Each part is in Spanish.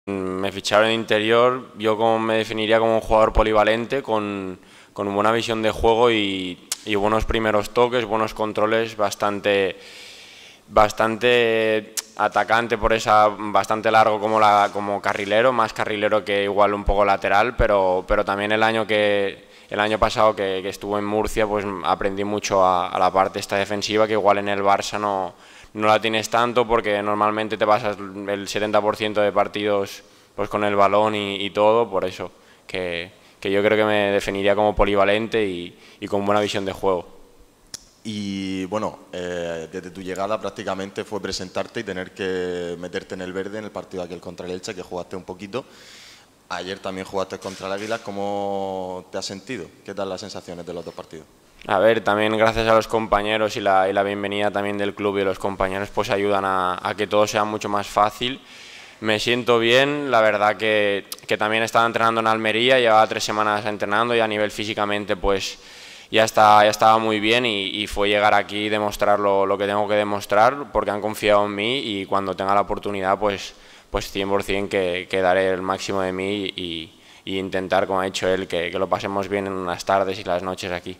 Me ficharon en interior, yo me definiría como un jugador polivalente con buena visión de juego y buenos primeros toques, buenos controles, bastante atacante por esa, bastante largo como carrilero, más carrilero que igual un poco lateral, pero también el año pasado que estuve en Murcia, pues aprendí mucho a la parte esta defensiva, que igual en el Barça no la tienes tanto, porque normalmente te pasas el 70% de partidos pues con el balón y todo, por eso que yo creo que me definiría como polivalente y con buena visión de juego. Y bueno, desde tu llegada prácticamente fue presentarte y tener que meterte en el verde en el partido aquel contra el Elche, que jugaste un poquito. Ayer también jugaste contra el Águila. ¿Cómo te has sentido? ¿Qué tal las sensaciones de los dos partidos? A ver, también gracias a los compañeros y la bienvenida también del club y los compañeros pues ayudan a que todo sea mucho más fácil. Me siento bien, la verdad que también estaba entrenando en Almería, llevaba 3 semanas entrenando y a nivel físicamente pues ya estaba muy bien y fue llegar aquí y demostrar lo que tengo que demostrar porque han confiado en mí y cuando tenga la oportunidad pues 100% que daré el máximo de mí y intentar, como ha dicho él, que lo pasemos bien en las tardes y las noches aquí.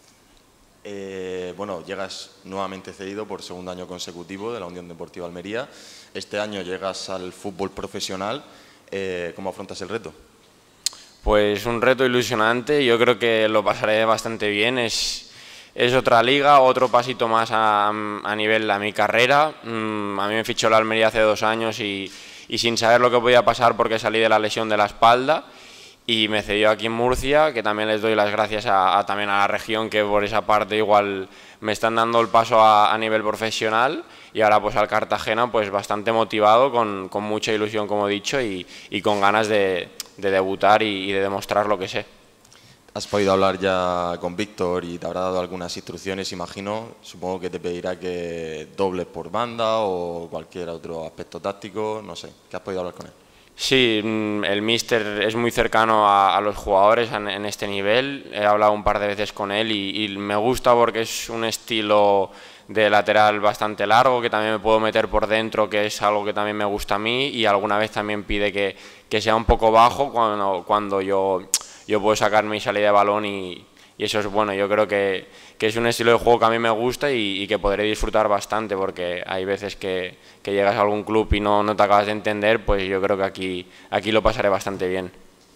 Bueno, llegas nuevamente cedido por segundo año consecutivo de la Unión Deportiva Almería. Este año llegas al fútbol profesional. ¿Cómo afrontas el reto? Pues un reto ilusionante, yo creo que lo pasaré bastante bien, es otra liga, otro pasito más a nivel de mi carrera. A mí me fichó la Almería hace 2 años y sin saber lo que podía pasar porque salí de la lesión de la espalda y me cedió aquí en Murcia, que también les doy las gracias también a la región que por esa parte igual me están dando el paso a nivel profesional y ahora pues al Cartagena pues bastante motivado, con mucha ilusión como he dicho y con ganas de debutar y de demostrar lo que sé. Has podido hablar ya con Víctor y te habrá dado algunas instrucciones, imagino. Supongo que te pedirá que dobles por banda o cualquier otro aspecto táctico, no sé. ¿Qué has podido hablar con él? Sí, el míster es muy cercano a los jugadores en este nivel. He hablado un par de veces con él y me gusta porque es un estilo de lateral bastante largo, que también me puedo meter por dentro, que es algo que también me gusta a mí, y alguna vez también pide que sea un poco bajo cuando yo puedo sacar mi salida de balón y eso es bueno. Yo creo que es un estilo de juego que a mí me gusta y que podré disfrutar bastante porque hay veces que llegas a algún club y no te acabas de entender, pues yo creo que aquí lo pasaré bastante bien.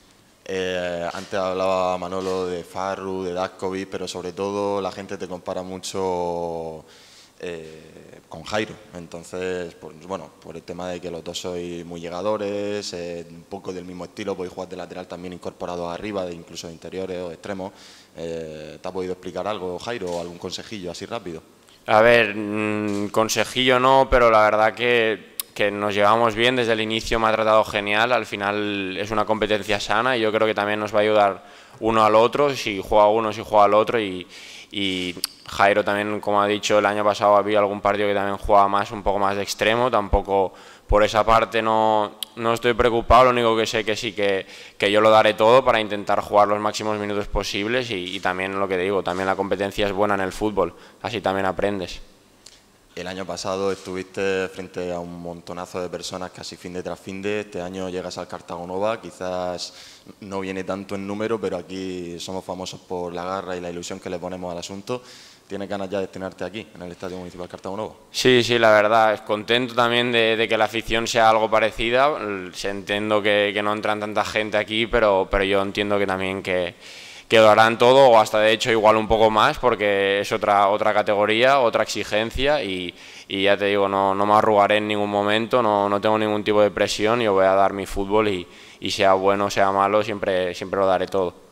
Antes hablaba Manolo de Farru, de Daskovic, pero sobre todo la gente te compara mucho con Jairo. Entonces, pues, bueno, por el tema de que los dos sois muy llegadores, un poco del mismo estilo, podéis jugar de lateral también incorporado arriba, incluso de interiores o de extremos. ¿Te ha podido explicar algo, Jairo, o algún consejillo así rápido? A ver, consejillo no, pero la verdad que nos llevamos bien, desde el inicio me ha tratado genial, al final es una competencia sana y yo creo que también nos va a ayudar uno al otro, si juega uno, si juega el otro y Jairo también, como ha dicho, el año pasado había algún partido que también jugaba un poco más de extremo, tampoco por esa parte no estoy preocupado, lo único que sé que sí que yo lo daré todo para intentar jugar los máximos minutos posibles y también lo que digo, también la competencia es buena en el fútbol, así también aprendes. El año pasado estuviste frente a un montonazo de personas casi fin de tras fin de. Este año llegas al Cartago Nova, quizás no viene tanto en número, pero aquí somos famosos por la garra y la ilusión que le ponemos al asunto. ¿Tienes ganas ya de estrenarte aquí, en el Estadio Municipal Cartago Nova? Sí, sí, la verdad, es contento también de que la afición sea algo parecida. Entiendo que no entran tanta gente aquí, pero yo entiendo que también que lo harán todo o hasta de hecho igual un poco más porque es otra categoría, otra exigencia y ya te digo, no me arrugaré en ningún momento, no tengo ningún tipo de presión, yo voy a dar mi fútbol y sea bueno, sea malo, siempre lo daré todo.